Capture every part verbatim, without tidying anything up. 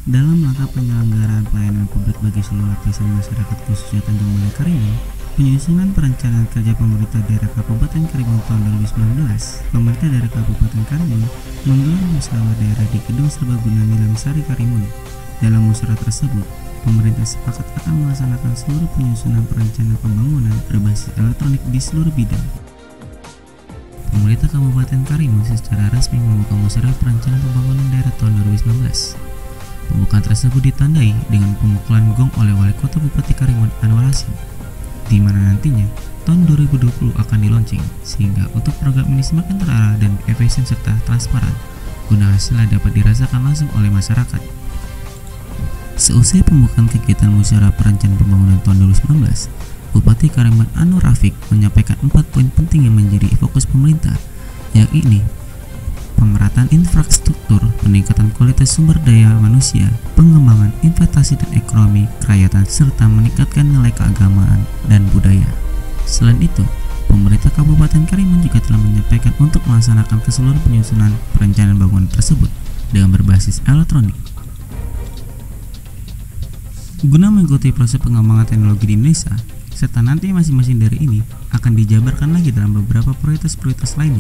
Dalam rangka penyelenggaraan pelayanan publik bagi seluruh lapisan masyarakat khususnya Tanjung Balai Karimun, penyusunan perencanaan kerja pemerintah daerah Kabupaten Karimun tahun dua ribu sembilan belas, pemerintah daerah Kabupaten Karimun menggelar musyawarah daerah di Gedung Serbaguna Nilam Sari Karimun. Dalam musyawarah tersebut, pemerintah sepakat akan melaksanakan seluruh penyusunan perencanaan pembangunan berbasis elektronik di seluruh bidang. Pemerintah Kabupaten Karimun secara resmi membuka musyawarah perencanaan pembangunan daerah tahun dua ribu sembilan belas. Pembukaan tersebut ditandai dengan pemukulan gong oleh Wali Kota Bupati Karimun Anwar Hasim, di mana nantinya tahun dua ribu dua puluh akan dilaunching, sehingga untuk program ini semakin terarah dan efisien serta transparan, guna hasilnya dapat dirasakan langsung oleh masyarakat. Seusai pembukaan kegiatan musyawarah perencanaan pembangunan tahun dua ribu sembilan belas, Bupati Karimun Anwar Rafiq menyampaikan empat poin penting yang menjadi fokus pemerintah, yakni pemerataan infrastruktur, peningkatan kualitas sumber daya manusia, pengembangan investasi dan ekonomi kerakyatan, serta meningkatkan nilai keagamaan dan budaya. Selain itu, pemerintah Kabupaten Karimun juga telah menyampaikan untuk melaksanakan keseluruhan penyusunan perencanaan bangunan tersebut dengan berbasis elektronik. Guna mengikuti proses pengembangan teknologi di Indonesia, serta nanti masing-masing dari ini akan dijabarkan lagi dalam beberapa prioritas-prioritas lainnya.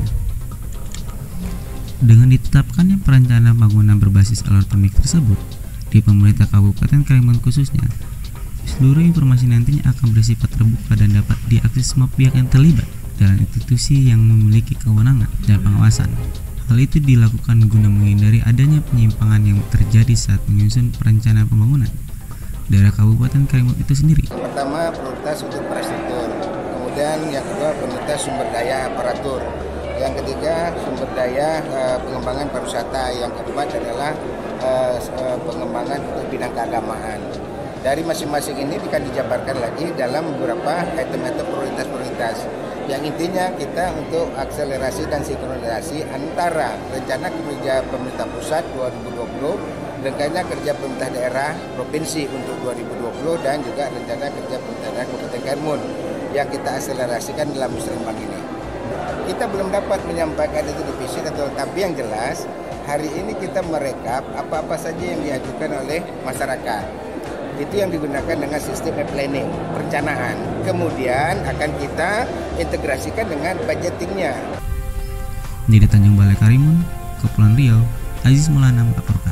Dengan ditetapkannya perencanaan bangunan berbasis elektronik tersebut di pemerintah Kabupaten Karimun khususnya, seluruh informasi nantinya akan bersifat terbuka dan dapat diakses semua pihak yang terlibat dalam institusi yang memiliki kewenangan dan pengawasan. Hal itu dilakukan guna menghindari adanya penyimpangan yang terjadi saat menyusun perencanaan pembangunan daerah Kabupaten Karimun itu sendiri. Pertama, prioritas untuk infrastruktur. Kemudian yang kedua, prioritas sumber daya aparatur. Yang ketiga, sumber daya uh, pengembangan pariwisata. Yang keempat adalah uh, uh, pengembangan untuk bidang keagamaan. Dari masing-masing ini akan dijabarkan lagi dalam beberapa item-item prioritas-prioritas. Yang intinya kita untuk akselerasi dan sinkronisasi antara rencana kerja pemerintah pusat dua ribu dua puluh, rencana kerja pemerintah daerah provinsi untuk dua ribu dua puluh, dan juga rencana kerja pemerintah daerah Kabupaten Karimun yang kita akselerasikan dalam musyawarah ini. Kita belum dapat menyampaikan itu di visi, tetapi yang jelas hari ini kita merekap apa-apa saja yang diajukan oleh masyarakat. Itu yang digunakan dengan sistem planning, perencanaan. Kemudian akan kita integrasikan dengan budgetingnya. Dari Tanjung Balai Karimun, Kepulauan Riau, Aziz Maulana melaporkan.